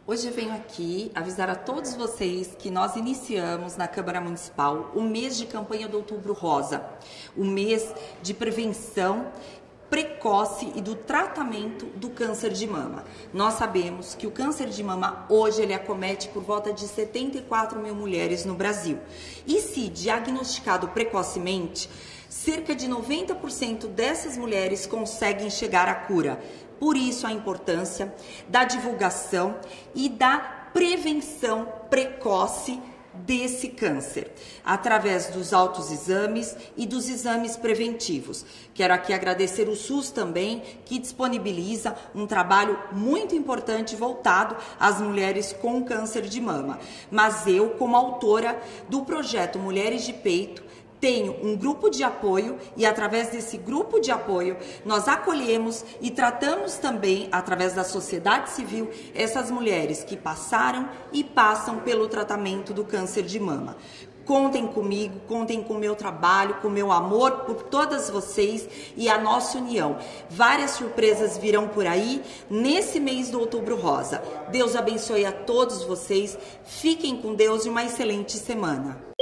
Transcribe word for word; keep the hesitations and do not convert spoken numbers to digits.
Hoje eu venho aqui avisar a todos vocês que nós iniciamos na Câmara Municipal o mês de campanha do Outubro Rosa, o mês de prevenção precoce e do tratamento do câncer de mama. Nós sabemos que o câncer de mama hoje ele acomete por volta de setenta e quatro mil mulheres no Brasil. E se diagnosticado precocemente, cerca de noventa por cento dessas mulheres conseguem chegar à cura. Por isso a importância da divulgação e da prevenção precoce desse câncer, através dos autoexames e dos exames preventivos. Quero aqui agradecer o SUS também, que disponibiliza um trabalho muito importante voltado às mulheres com câncer de mama. Mas eu, como autora do projeto Mulheres de Peito, tenho um grupo de apoio e através desse grupo de apoio nós acolhemos e tratamos também, através da sociedade civil, essas mulheres que passaram e passam pelo tratamento do câncer de mama. Contem comigo, contem com o meu trabalho, com o meu amor por todas vocês e a nossa união. Várias surpresas virão por aí nesse mês do Outubro Rosa. Deus abençoe a todos vocês, fiquem com Deus e uma excelente semana.